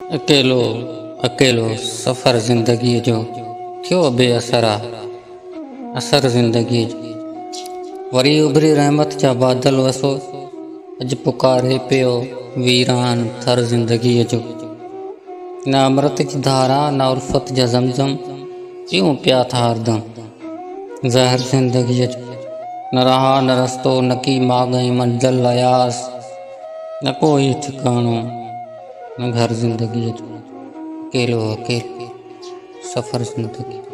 अकेलो अकेलो सफ़र ज़िंदगी जो थियो बेअसर असर ज़िंदगी जो। वरी उभरी रहमत जा बादल वसो, अज पुकारे पियो वीरान थर ज़िंदगी जो। न अमृत जी धारा न उल्फत जा ज़मज़म, पियूं पिया था हरदम ज़हर ज़िंदगी जो। न रहा न रस्तो न की मागई मंज़िल अयास, न कोई ठिकानो न घर ज़िंदगी जो। अकेलो अकेलो सफ़र ज़िंदगी।